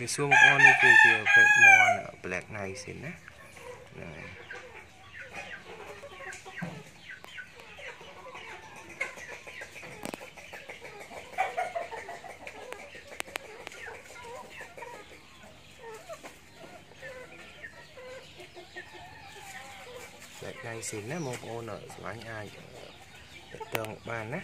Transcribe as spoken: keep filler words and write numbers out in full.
វាសួរមកអូននេះគឺជាពេទ្យមន់ Black Nice ណាហ្នឹងហើយBlack Nice ណាបងប្អូនស្វាញ់អាចតើងបានណា